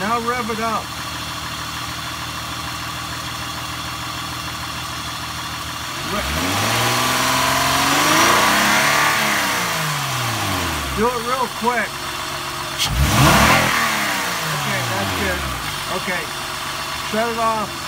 Now rev it up. Do it real quick. Okay, that's good. Okay, shut it off.